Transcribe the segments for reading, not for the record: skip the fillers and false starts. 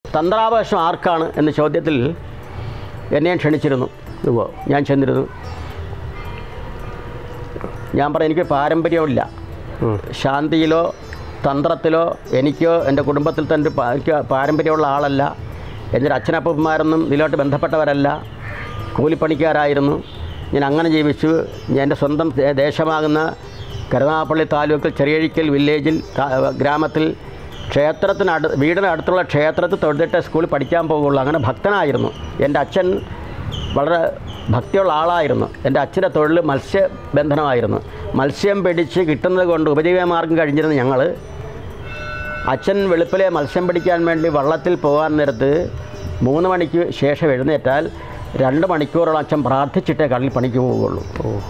തന്ത്രാവകാശം ആർക്കാണ് എന്ന ചോദ്യത്തിൽ എന്നെയും ക്ഷണിച്ചിരുന്നു. ഞാൻ ചെന്നിരുന്നു. ഞാൻ പറഞ്ഞു എനിക്ക് പാരമ്പര്യമില്ല, ശാന്തിയിലോ തന്ത്രത്തിലോ എനിക്കോ എൻ്റെ കുടുംബത്തിൽ തന്നെ എനിക്ക് പാരമ്പര്യമുള്ള ആളല്ല. എൻ്റെ അച്ഛനപ്പന്മാരൊന്നും ഇതിലോട്ട് ബന്ധപ്പെട്ടവരല്ല, കൂലിപ്പണിക്കാരായിരുന്നു. ഞാൻ അങ്ങനെ ജീവിച്ചു. എൻ്റെ സ്വന്തം ദേശമാകുന്ന കരുനാഗപ്പള്ളി താലൂക്കിൽ ചെറിയഴിക്കൽ വില്ലേജിൽ ഗ്രാമത്തിൽ വീടിനടുത്തുള്ള ക്ഷേത്രത്തിൽ തൊഴുതിട്ട് സ്കൂളിൽ പഠിക്കാൻ പോകുള്ളൂ. അങ്ങനെ ഭക്തനായിരുന്നു. എൻ്റെ അച്ഛൻ വളരെ ഭക്തിയുള്ള ആളായിരുന്നു. എൻ്റെ അച്ഛൻ്റെ തൊഴിൽ മത്സ്യബന്ധനമായിരുന്നു. മത്സ്യം പിടിച്ച് കിട്ടുന്നത് കൊണ്ട് ഉപജീവനമാർഗം കഴിഞ്ഞിരുന്ന ഞങ്ങൾ അച്ഛൻ വെളുപ്പിലെ മത്സ്യം പിടിക്കാൻ വേണ്ടി വള്ളത്തിൽ പോകാൻ നേരത്ത് 3 മണിക്ക് ശേഷം എഴുന്നേറ്റാൽ 2 മണിക്കൂറോളം അച്ഛൻ പ്രാർത്ഥിച്ചിട്ടേ കടലിൽ പണിക്ക് പോവുകയുള്ളൂ.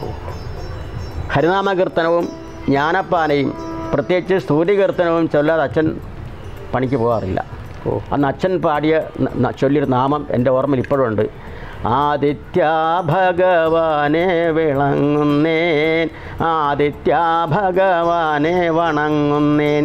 ഹരിനാമകീർത്തനവും ജ്ഞാനപ്പാനയും പ്രത്യേകിച്ച് സ്തുതികീർത്തനവും ചൊല്ലാതെ അച്ഛൻ പണിക്ക് പോകാറില്ല. അന്ന് അച്ഛൻ പാടിയ ചൊല്ലിയൊരു നാമം എൻ്റെ ഓർമ്മയിൽ ഇപ്പോഴുണ്ട്. ആദിത്യ ഭഗവാനെ വിളങ്ങുന്നേൻ, ആദിത്യ ഭഗവാനെ വണങ്ങുന്നേൻ,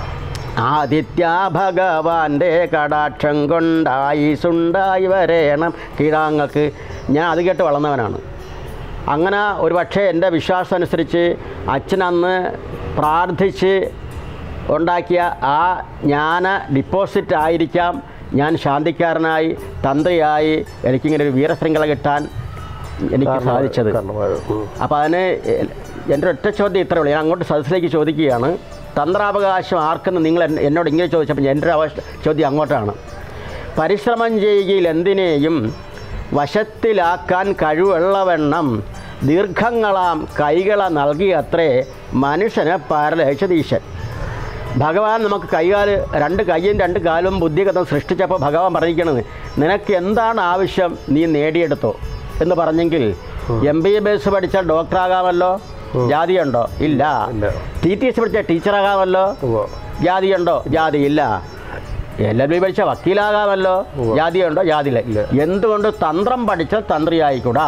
ആദിത്യ ഭഗവാന്റെ കടാക്ഷം കൊണ്ടായുസുണ്ടായി വരേണം കിഴാങ്ങൾക്ക്. ഞാൻ അത് കേട്ട് വളർന്നവനാണ്. അങ്ങനെ ഒരു പക്ഷേ എൻ്റെ വിശ്വാസം അനുസരിച്ച് അച്ഛനന്ന് പ്രാർത്ഥിച്ച് ഉണ്ടാക്കിയ ആ ജ്ഞാന ഡിപ്പോസിറ്റ് ആയിരിക്കാം ഞാൻ ശാന്തിക്കാരനായി തന്ത്രിയായി എനിക്കിങ്ങനെ ഒരു വീരശൃംഖല കിട്ടാൻ എനിക്ക് സാധിച്ചത്. അപ്പോൾ അതിന് എൻ്റെ ഒറ്റ ചോദ്യം ഇത്രയേ ഉള്ളൂ. ഞാൻ അങ്ങോട്ട് സദസ്സിലേക്ക് ചോദിക്കുകയാണ്, തന്ത്രാവകാശം ആർക്കെന്ന് നിങ്ങൾ എന്നോട് ഇങ്ങനെ ചോദിച്ചപ്പോൾ എൻ്റെ ചോദ്യം അങ്ങോട്ടാണ്. പരിശ്രമം ചെയ്യുകയിൽ എന്തിനേയും വശത്തിലാക്കാൻ കഴിവുള്ളവണ്ണം ദീർഘങ്ങളാം കൈകളെ നൽകിയത്രേ മനുഷ്യന് പാരലേശതീശൻ. ഭഗവാൻ നമുക്ക് രണ്ട് കൈയും 2 കാലും ബുദ്ധിഗതം സൃഷ്ടിച്ചപ്പോൾ ഭഗവാൻ പറഞ്ഞിരിക്കണത് നിനക്ക് എന്താണ് ആവശ്യം നീ നേടിയെടുത്തോ എന്ന് പറഞ്ഞെങ്കിൽ MBBS പഠിച്ചാൽ ഡോക്ടറാകാമല്ലോ, ജാതിയുണ്ടോ? ഇല്ല. TTS പഠിച്ചാൽ ടീച്ചറാകാമല്ലോ, ജാതിയുണ്ടോ? ജാതിയില്ല. LLB പഠിച്ചാൽ വക്കീലാകാമല്ലോ, ജാതിയുണ്ടോ? ജാതിയില്ല. എന്തുകൊണ്ട് തന്ത്രം പഠിച്ചാൽ തന്ത്രിയായിക്കൂടാ?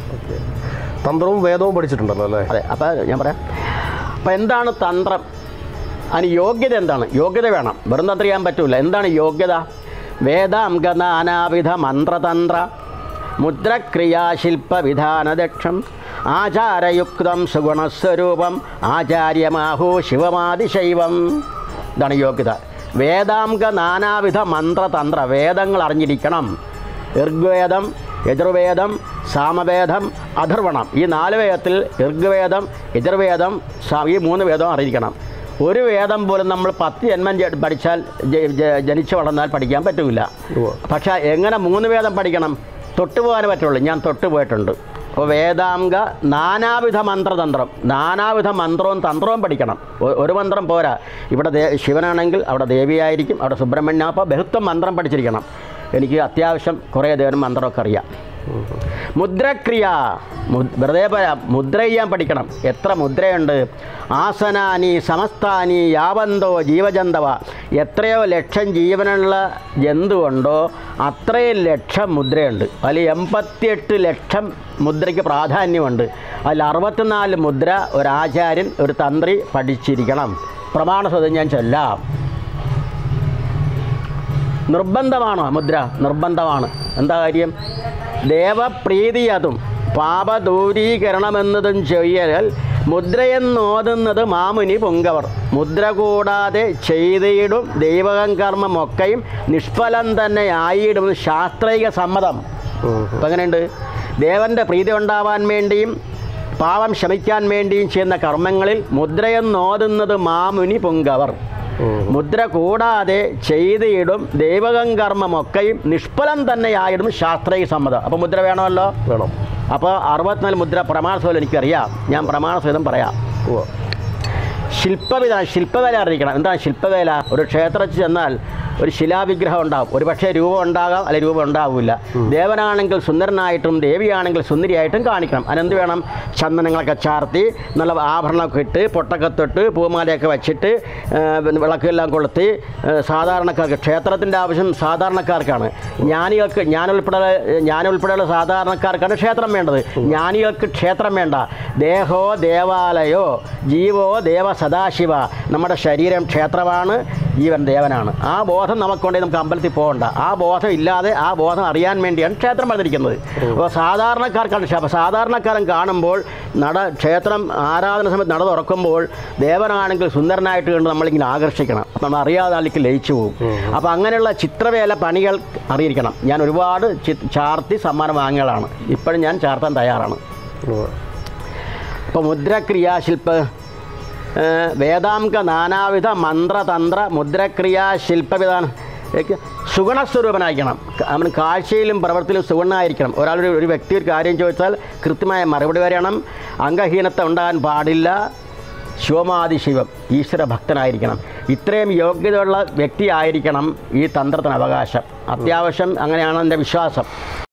തന്ത്രവും വേദവും പഠിച്ചിട്ടുണ്ടല്ലോ അല്ലേ? അതെ. അപ്പോൾ ഞാൻ പറയാം, അപ്പോൾ എന്താണ് തന്ത്രം? അതിന് യോഗ്യത എന്താണ്? യോഗ്യത വേണം, വെറും തന്ത്രം ചെയ്യാൻ പറ്റില്ല. എന്താണ് യോഗ്യത? വേദാംഗ നാനാവിധ മന്ത്രതന്ത്ര മുദ്രക്രിയാശില്പ വിധാനദക്ഷം ആചാരയുക്തം സുഗുണസ്വരൂപം ആചാര്യമാഹോ ശിവമാതിശൈവം. ഇതാണ് യോഗ്യത. വേദാംഗ നാനാവിധ മന്ത്രതന്ത്ര, വേദങ്ങൾ അറിഞ്ഞിരിക്കണം. ഋഗ്വേദം, യജുർവേദം, സാമവേദം, അഥർവണം. ഈ 4 വേദത്തിൽ ഋഗ്വേദം, യജുർവേദം, ഈ 3 വേദം അറിയിക്കണം. ഒരു വേദം പോലും നമ്മൾ 10 ജന്മം പഠിച്ചാൽ ജനിച്ചു വളർന്നാൽ പഠിക്കാൻ പറ്റില്ല. പക്ഷേ എങ്ങനെ 3 വേദം പഠിക്കണം? തൊട്ടുപോകാൻ പറ്റുള്ളൂ. ഞാൻ തൊട്ടുപോയിട്ടുണ്ട്. അപ്പോൾ വേദാംഗ നാനാവിധ മന്ത്രതന്ത്രം, നാനാവിധ മന്ത്രവും തന്ത്രവും പഠിക്കണം. ഒരു മന്ത്രം പോരാ. ഇവിടെ ശിവനാണെങ്കിൽ അവിടെ ദേവിയായിരിക്കും, അവിടെ സുബ്രഹ്മണ്യ. അപ്പോൾ ബഹുത്വം മന്ത്രം പഠിച്ചിരിക്കണം. എനിക്ക് അത്യാവശ്യം കുറേ ദേവനും മന്ത്രമൊക്കെ അറിയാം. മുദ്രക്രിയ, വെറുതെ പറയാം, മുദ്ര ചെയ്യാൻ പഠിക്കണം. എത്ര മുദ്രയുണ്ട്? ആസനാനി സമസ്താനി യാവന്തോ ജീവജന്തവ. എത്രയോ ലക്ഷം ജീവനുള്ള ജന്തുവുണ്ടോ അത്രയും ലക്ഷം മുദ്രയുണ്ട്. അതിൽ 88 ലക്ഷം മുദ്രയ്ക്ക് പ്രാധാന്യമുണ്ട്. അതിൽ 64 മുദ്ര ഒരാചാര്യൻ, ഒരു തന്ത്രി പഠിച്ചിരിക്കണം. പ്രമാണസഹിതം ഞാൻ ചൊല്ലാം. നിർബന്ധമാണോ മുദ്ര? നിർബന്ധമാണ്. എന്താ കാര്യം? ദേവപ്രീതി അതും പാപദൂരീകരണമെന്നതും ചെയ്യൽ മുദ്രയെന്നോതുന്നത് മാമുനി പൊങ്കവർ. മുദ്ര കൂടാതെ ചെയ്തിടും ദൈവകം കർമ്മമൊക്കെയും നിഷ്ഫലം തന്നെ ആയിടും ശാസ്ത്രീയ സമ്മതം. അപ്പം എങ്ങനെയുണ്ട്? ദേവൻ്റെ പ്രീതി ഉണ്ടാവാൻ വേണ്ടിയും പാപം ശമിക്കാൻ വേണ്ടിയും ചെയ്യുന്ന കർമ്മങ്ങളിൽ മുദ്രയെന്നോതുന്നത് മാമുനി പൊങ്കവർ. മുദ്ര കൂടാതെ ചെയ്തിടും ദൈവകം കർമ്മമൊക്കെയും നിഷ്ഫലം തന്നെയായിടും ശാസ്ത്രീയ സമ്മതം. അപ്പോൾ മുദ്ര വേണമല്ലോ? വേണം. അപ്പോൾ 64 മുദ്ര പ്രമാണസഹിതം എനിക്കറിയാം. ഞാൻ പ്രമാണസഹിതം പറയാം. ശില്പവേല അറിയിക്കണം. എന്താണ് ശില്പവേല? ഒരു ക്ഷേത്രത്തിൽ ചെന്നാൽ ഒരു ശിലാവിഗ്രഹം ഉണ്ടാകും. ഒരു പക്ഷേ രൂപം ഉണ്ടാകാം, അല്ലെങ്കിൽ രൂപം ഉണ്ടാവില്ല. ദേവനാണെങ്കിൽ സുന്ദരനായിട്ടും ദേവിയാണെങ്കിൽ സുന്ദരിയായിട്ടും കാണിക്കണം. അതിനെന്ത് വേണം? ചന്ദനങ്ങളൊക്കെ ചാർത്തി നല്ല ആഭരണമൊക്കെ ഇട്ട് പൊട്ടൊക്കെ തൊട്ട് പൂമാലയൊക്കെ വച്ചിട്ട് വിളക്കെല്ലാം കൊളുത്തി സാധാരണക്കാർക്ക്, ക്ഷേത്രത്തിൻ്റെ ആവശ്യം സാധാരണക്കാർക്കാണ്. ഞാനുൾപ്പെടെയുള്ള സാധാരണക്കാർക്കാണ് ക്ഷേത്രം വേണ്ടത്. ജ്ഞാനികൾക്ക് ക്ഷേത്രം വേണ്ട. ദേഹോ ദേവാലയോ ജീവോ ദേവ സദാശിവ. നമ്മുടെ ശരീരം ക്ഷേത്രമാണ്. ജീവൻ ദേവനാണ്. ആ ബോധം നമുക്കുണ്ടെങ്കിൽ നമുക്ക് അമ്പലത്തിൽ പോകണ്ട. ആ ബോധം ഇല്ലാതെ ആ ബോധം അറിയാൻ വേണ്ടിയാണ് ക്ഷേത്രം പണിതിരിക്കുന്നത്. അപ്പോൾ സാധാരണക്കാർക്കാണ്. അപ്പോൾ സാധാരണക്കാരൻ കാണുമ്പോൾ ക്ഷേത്രം ആരാധന സമയത്ത് നട തുറക്കുമ്പോൾ ദേവനാണെങ്കിൽ സുന്ദരനായിട്ട് കണ്ട് നമ്മളിങ്ങനെ ആകർഷിക്കണം. അപ്പം നമ്മൾ അറിയാതെ അതിലേക്ക് ലയിച്ചു പോകും. അപ്പോൾ അങ്ങനെയുള്ള ചിത്രവേല പണികൾ അറിയിരിക്കണം. ഞാൻ ഒരുപാട് ചാർത്തി സമ്മാനം വാങ്ങിയതാണ്. ഇപ്പോഴും ഞാൻ ചാർത്താൻ തയ്യാറാണ്. ഇപ്പോൾ മുദ്രക്രിയാശില്പ വേദാംഗ നാനാവിധ മന്ത്രതന്ത്ര മുദ്രക്രിയാശില്പവിധാനം സുഗുണസ്വരൂപനായിരിക്കണം. അവന് കാഴ്ചയിലും പ്രവൃത്തിയിലും സുഗുണനായിരിക്കണം. ഒരു വ്യക്തി ഒരു കാര്യം ചോദിച്ചാൽ കൃത്യമായ മറുപടി വരണം. അംഗഹീനത ഉണ്ടാകാൻ പാടില്ല. ശിവമാദിശിവം ഈശ്വര ഭക്തനായിരിക്കണം. ഇത്രയും യോഗ്യതയുള്ള വ്യക്തിയായിരിക്കണം ഈ തന്ത്രത്തിന് അവകാശം. അത്യാവശ്യം അങ്ങനെയാണ് എൻ്റെ വിശ്വാസം.